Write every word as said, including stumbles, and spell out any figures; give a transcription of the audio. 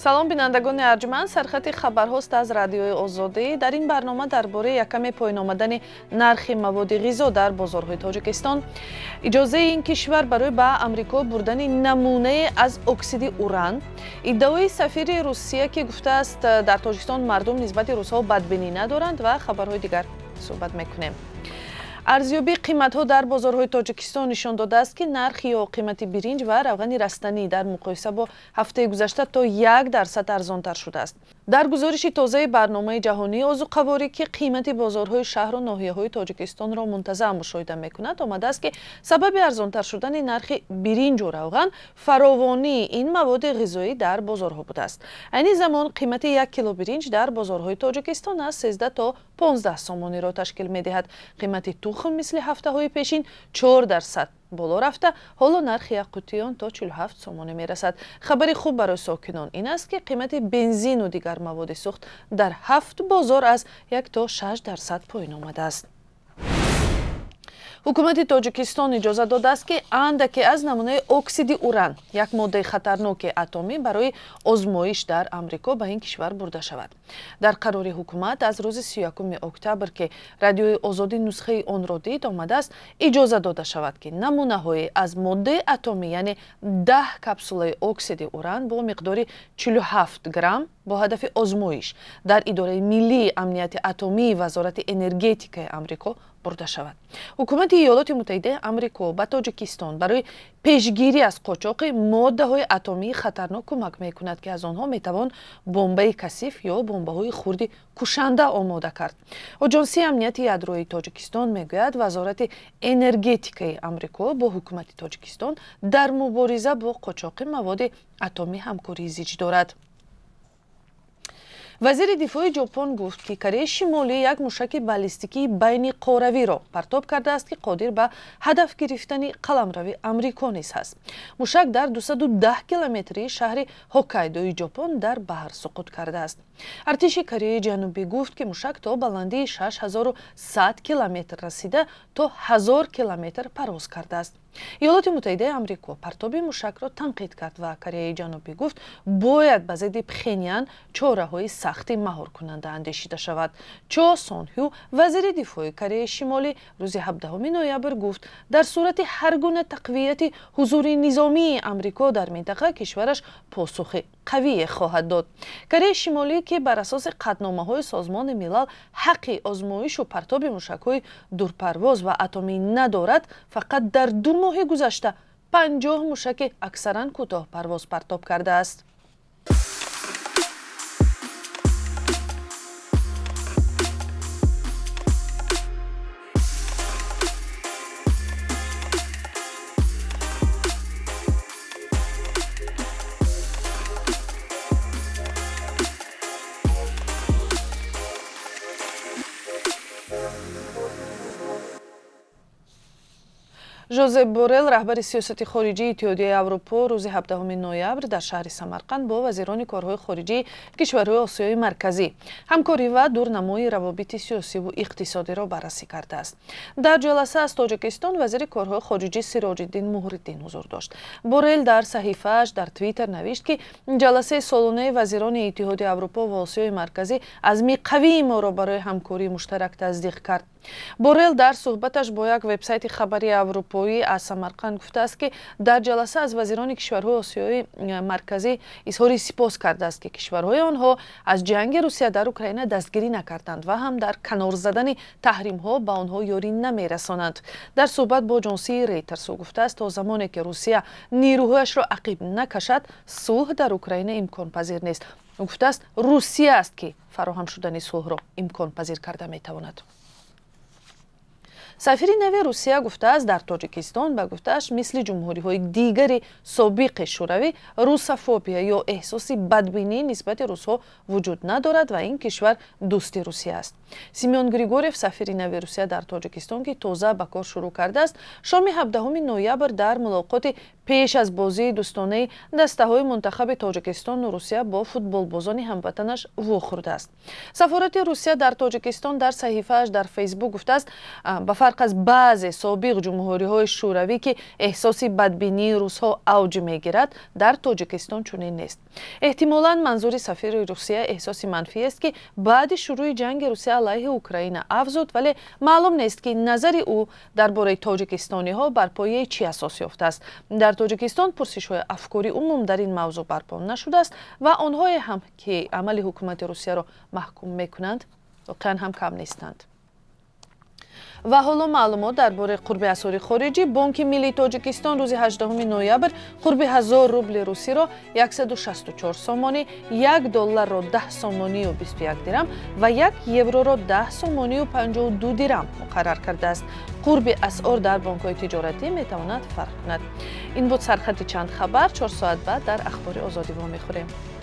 салом бинандагони арҷманд, сархати хабарҳост аз радиои Озодӣ. дар ин барнома дар бораи якаме поин омадани нархи маводи ғизо дар бозорҳои Тоҷикистон, иҷозаи ин кишвар барои ба Амрико бурдани намунае аз оксиди уран, иддаои сафири Русия ки гуфтааст дар Тоҷикистон мардум нисбати русҳо бадбинӣ надоранд ва хабарҳои дигар суҳбат мекунем. арзёбии қиматҳо дар бозорҳои Тоҷикистон нишон додааст, ки нархи ё қимати биринҷ ва равғани растанӣ дар муқоиса бо ҳафтаи гузашта то як дарсад арзонтар шудааст. дар гузориши тозаи барномаи ҷаҳонии озуқаворӣ, ки қимати бозорҳои шаҳру ноҳияҳои Тоҷикистонро мунтазам мушоҳида мекунад, омадааст, ки сабаби арзонтар шудани нархи биринҷу равған фаровонии ин маводи ғизоӣ дар бозорҳо будааст. айни замон қимати як кило биринҷ дар бозорҳои Тоҷикистон аз сенздаҳ то понздаҳ сомониро ташкил медиҳад. қимати тухм мисли ҳафтаҳои пешин чор дарсад боло рафта, ҳоло нархи як қутии он то чилу ҳафт сомонӣ мерасад. хабари хуб барои сокинон ин аст, ки қимати бензину дигар маводи сӯхт дар ҳафт бозор аз як то шаш дарсад поин омадааст. ҳукумати Тоҷикистон иҷоза додааст, ки андаке аз намунаи оксиди уран, як моддаи хатарноки атомӣ, барои озмоиш дар Амрико ба ин кишвар бурда шавад. дар қарори ҳукумат аз рӯзи си ю якуми октябр, ки радиои Озодӣ нусхаи онро дид, омадааст иҷоза дода шавад, ки намунаҳое аз моддаи атомӣ, яъне даҳ капсулаи оксиди уран бо миқдори чилу ҳафт грамм бо ҳадафи озмоиш дар идораи миллии амнияти атомии вазорати энергетикаи Амрико бурда шавад. ҳукумати Иёлоти Муттаҳидаи Амрико ба Тоҷикистон барои пешгирӣ аз қочоқи моддаҳои атомии хатарнок кӯмак мекунад, ки аз онҳо метавон бомбаи касиф ё бомбаҳои хурди кушанда омода кард. оҷонсии амнияти ядроии Тоҷикистон мегӯяд, вазорати энергетикаи Амрико бо ҳукумати Тоҷикистон дар мубориза бо қочоқи маводи атомӣ ҳамкории зич дорад. вазири дифои Ҷопон гуфт, ки Кореяи Шимолӣ як мушаки баллистикии байни қоравиро партоб кардааст, ки қодир ба ҳадаф гирифтани қаламрави Амрико низ ҳаст. мушак дар дусаду даҳ километрии шаҳри Ҳоккайдои Ҷопон дар баҳр суқут кардааст. артиши Кореяи Ҷанубӣ гуфт, ки мушак то баландии шаш ҳазору сад километр расида то ҳазор километр парвоз кардааст. Иёлоти Муттаҳидаи Амрико партоби мушакро танқид кард ва Кореяи Ҷанубӣ гуфт, бояд ба зидди Пхеньян чораҳои сахти маҳоркунанда андешида шавад. Чо Сонҳю, вазири дифои Кореяи Шимолӣ, рӯзи ҳабдаҳуми ноябр гуфт, дар сурати ҳар гуна тақвияти ҳузури низомии Амрико дар минтақа, кишвараш посухи қавие хоҳад дод. Кореяи Шимолӣ, ки бар асоси қатномаҳои Созмони милал ҳаққи озмоишу партоби мушакҳои дурпарвоз ва атомӣ надорад, фақат дар ду моҳи гузашта панҷоҳ мушаки аксаран кӯтоҳпарвоз партоб кардааст. Жозеп Борел, раҳбари сиёсати хориҷии Иттиҳодияи Аврупо, рӯзи ҳабдаҳуми ноябр дар шаҳри Самарқанд бо вазирони корҳои хориҷии кишварҳои Осиёи марказӣ ҳамкорӣ ва дурнамои равобити сиёсиву иқтисодиро баррасӣ кардааст. дар ҷаласа аз Тоҷикистон вазири корҳои хориҷӣ Сироҷиддин Муҳриддин ҳузур дошт. Борел дар саҳифааш дар Твиттер навишт, ки ҷаласаи солонаи вазирони Иттиҳодияи Аврупо ва Осиёи марказӣ азми қавии моро барои ҳамкории муштарак таздиқ кард. Борел дар суҳбаташ бо як вебсайти хабари аврупоӣ аз Самарқанд гуфтааст, ки дар ҷаласа аз вазирони кишварҳои Осиёи марказӣ изҳори сипос кардааст, ки кишварҳои онҳо аз ҷанги Русия дар Украина дастгирӣ накарданд ва ҳам дар канор задани таҳримҳо ба онҳо ёрӣ намерасонанд. дар суҳбат бо оҷонсии Рейтерс ӯ гуфтааст, то замоне ки Русия нирӯҳояшро ақиб накашад, сулҳ дар Украина имконпазир нест. ӯ гуфтааст, Русия аст, ки фароҳам шудани сулҳро имконпазир карда метавонад. сафири нави Русия гуфтааст, дар Тоҷикистон ба гуфтааш мисли ҷумҳуриҳои дигари собиқи шӯравӣ русофобия ё эҳсоси бадбинӣ нисбати русҳо вуҷуд надорад ва ин кишвар дӯсти Русия аст. Симеон Григорьев, сафири нави Русия дар Тоҷикистон, ки тоза ба кор шурӯъ кардааст, шоми ҳабдаҳуми ноябр дар мулоқоти пеш аз бозии дӯстонаи дастаҳои мунтахаби Тоҷикистону Русия бо футболбозони ҳамватанаш вохӯрдааст. Сафорати Русия дар Тоҷикистон дар саҳифааш дар Фейсбук гуфтааст, ба фарқ аз баъзе собиқ ҷумҳуриҳои шӯравӣ ки эҳсоси бадбинии русҳо авҷ мегирад, дар Тоҷикистон чунин нест. эҳтимолан манзури сафири Русия эҳсоси манфиест ки баъди шурӯи ҷанги Русия алайҳи Украина афзуд, вале маълум нест ки назари ӯ дар бораи тоҷикистониҳо бар пояи чӣ асос ёфтааст. дар Тоҷикистон пурсишҳои афкори умум дар ин мавзӯъ барпо нашудааст ва онҳое ҳам ки амали ҳукумати Русияро маҳкум мекунанд, воқеан ҳам кам нестанд. ва ҳоло маълумот дар бораи қурби асъори хориҷӣ. Бонки Миллии Тоҷикистон рӯзи ҳаштумуми ноябр қурби ҳазор рубли русиро яксаду шасту чор сомонӣ, як долларро даҳ сомонию бисту як дирам ва як евроро даҳ сомонию панҷоҳу ду дирам муқаррар кардааст. қурби асъор дар бонкҳои тиҷоратӣ метавонад фарқ кунад. Ин буд сархати чанд хабар. чор соат баъд дар ахбори озодӣ вомехӯрем.